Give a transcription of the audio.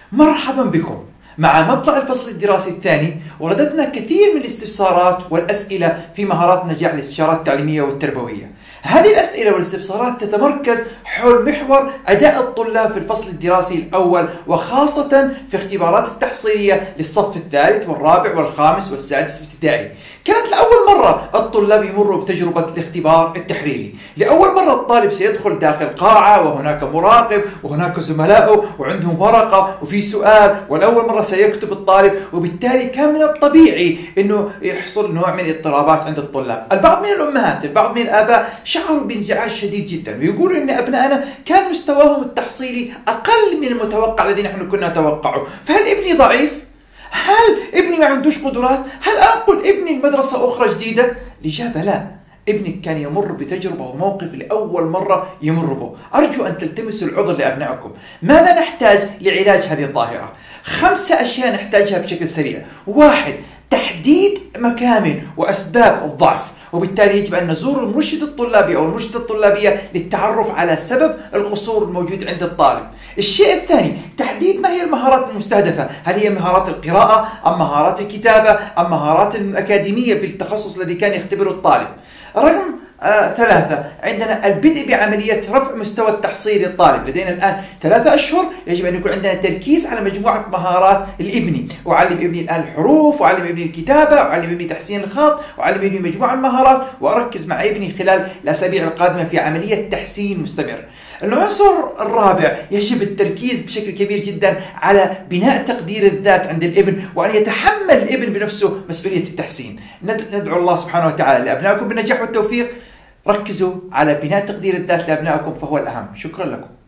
مرحبا بكم. مع مطلع الفصل الدراسي الثاني وردتنا كثير من الاستفسارات والأسئلة في مهارات نجاح الاستشارات التعليمية والتربوية. هذه الأسئلة والاستفسارات تتمركز حول محور أداء الطلاب في الفصل الدراسي الأول، وخاصة في اختبارات التحصيلية للصف الثالث والرابع والخامس والسادس ابتدائي. كانت لأول مرة الطلاب يمروا بتجربة الاختبار التحريري. لأول مرة الطالب سيدخل داخل قاعة وهناك مراقب وهناك زملائه وعندهم ورقة وفي سؤال، والأول مرة سيكتب الطالب، وبالتالي كان من الطبيعي أنه يحصل نوع من الاضطرابات عند الطلاب. البعض من الأمهات، البعض من الآباء شعروا بانزعاج شديد جدا ويقولوا أن أبنائنا كان مستواهم التحصيلي أقل من المتوقع الذي نحن كنا نتوقعه. فهل ابني ضعيف؟ هل ابني ما عندوش قدرات؟ هل أنقل ابني المدرسة أخرى جديدة؟ الإجابة لا. ابنك كان يمر بتجربة وموقف لأول مرة يمر به. أرجو أن تلتمسوا العذر لأبنائكم. ماذا نحتاج لعلاج هذه الظاهرة؟ 5 أشياء نحتاجها بشكل سريع. 1. تحديد مكامن وأسباب الضعف، وبالتالي يجب أن نزور المرشد الطلابي أو المرشدة الطلابية للتعرف على سبب القصور الموجود عند الطالب. الشيء الثاني، تحديد ما هي المهارات المستهدفة. هل هي مهارات القراءة أم مهارات الكتابة أم مهارات الأكاديمية بالتخصص الذي كان يختبره الطالب. رقم 3، عندنا البدء بعملية رفع مستوى التحصيل للطالب. لدينا الآن 3 أشهر، يجب أن يكون عندنا تركيز على مجموعة مهارات الابني. أعلم ابني الآن الحروف، وأعلم ابني الكتابة، وأعلم ابني تحسين الخط، وأعلم ابني مجموعة المهارات، وأركز مع ابني خلال الأسابيع القادمة في عملية تحسين مستمر. العنصر الرابع، يجب التركيز بشكل كبير جدا على بناء تقدير الذات عند الابن، وأن يتحمل الابن بنفسه مسؤولية التحسين. ندعو الله سبحانه وتعالى لأبنائكم بالنجاح والتوفيق. ركزوا على بناء تقدير الذات لأبنائكم فهو الأهم. شكرا لكم.